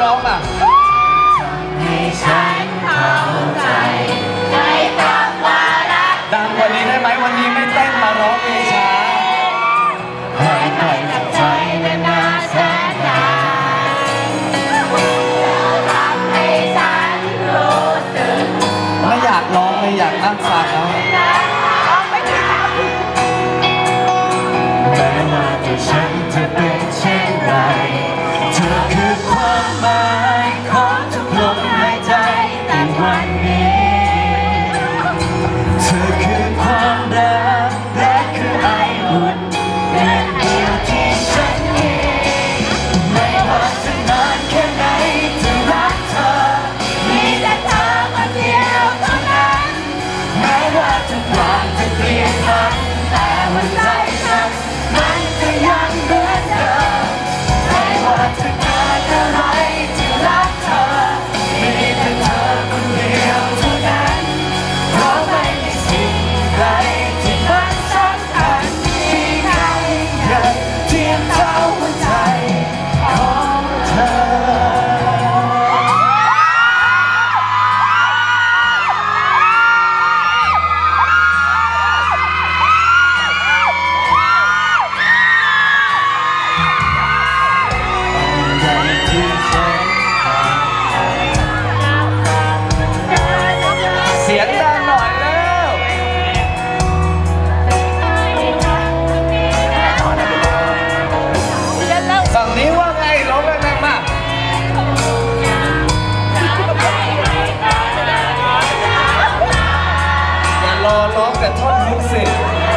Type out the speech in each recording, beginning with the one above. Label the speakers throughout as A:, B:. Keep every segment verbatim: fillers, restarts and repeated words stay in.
A: ร้องอ่ะ
B: ให้ฉันเข้าใจไม่ต้องว่ารัก
A: ดังกว่านี้ได้ไหมวันนี้ไม่เต้นมาร้องเพลงช้า
B: ให้ไปกับใจนานๆแสนนานทำให้ฉันรู้สึก
A: ไม่อยากร้องเลยอยากนั่งฟังแล้ว
B: แม้ว่าตัวฉันจะเป็นเช่นไรเธอคือความหมายของทุกลมหายใจในวันนี้เธอคือความรักและคือไออุ่นหนึ่งเดียวที่ฉันมีไม่ว่าจะนานแค่ไหนจะรักเธอมีแต่เธอคนเดียวเท่านั้นแม้ว่าทุกอย่างจะเปลี่ยนผันแต่หัวใจฉันมันจะยังเหมือนเดิมไม่ว่าจะเกิดอะไรที่รักเธอมีแต่เธอคนเดียวเท่านั้นเพราะไม่มีสิ่งใดที่มันสำคัญที่ใครใหญ่เทียมเท่าหัวใจของเธอ
A: เสียงดังหน่อยแล้วฝั่งนี้ว่าไงร้องแรงๆมาอย่ารอร้องแต่ท่อนฮุกสิ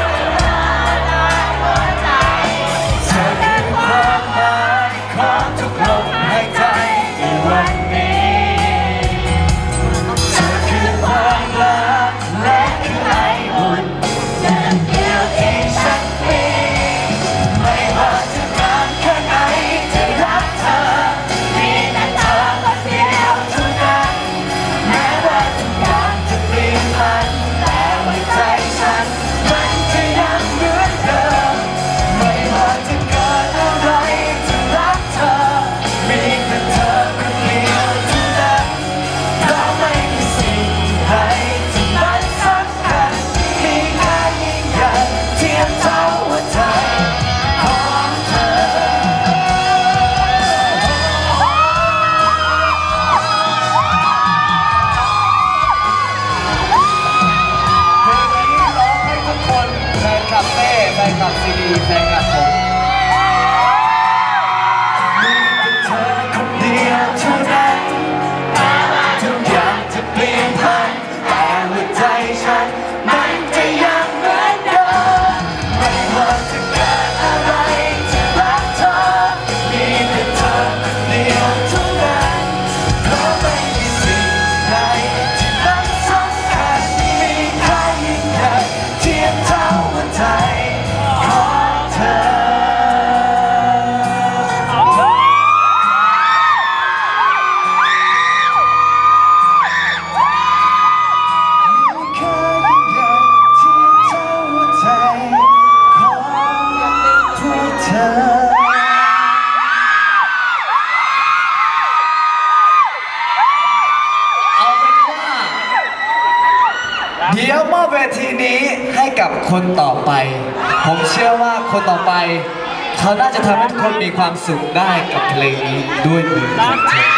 B: เธอคือความหมายของทุกลมหายใจในวันนี้เธอคือความรักและคือไออุ่นหนึ่งเดียวที่ฉันมีไม่ว่าจะนานแค่ไหนจะรักเธอมีแต่เธอคนเดียวเท่านั้นแม้ว่าทุกอย่างจะเปลี่ยนผันแต่หัวใจฉันมันจะยังเหมือนเดิมไม่ว่าจะเกิดอะไรจะรักเธอมีแต่เธอคนเดียวเท่านั้นเพราะไม่มีสิ่งใดที่มันสำคัญมีค่ายิ่งใหญ่เทียมเท่าหัวใจของเธอ
A: เพลงนี้ร้องให้ทุกคนแฟนคลับเต้แฟนคลับซีดีแฟนคลับผม
B: มีแต่เธอคนเดียวเท่านั้นทุกอย่างจะเปลี่ยนผันแต่หัวใจฉันมันจะยังเหมือนเดิมไม่ว่าจะเกิดอะไรจะรักเธอมีแต่เธอคนเดียวเท่านั้นเพราะไม่มีสิ่งใดที่มันสำคัญมีค่ายิ่งใหญ่เทียมเท่าหัวใจของเธอ
A: เอาเป็นว่าเดี๋ยวมอบเวทีนี้ให้กับคนต่อไปผมเชื่อว่าคนต่อไปเขาน่าจะทำให้ทุกคนมีความสุขได้กับเพลงนี้ด้วยมือของเธอ